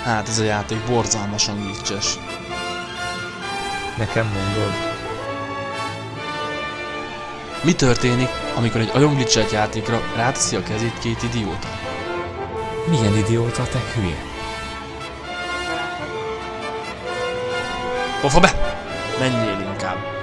Hát ez a játék borzalmasan glitches. Nekem mondod. Mi történik, amikor egy olyan glitchet játékra ráteszi a kezét két idióta? Milyen idióta, te hülye? Pofa be! Menjél inkább!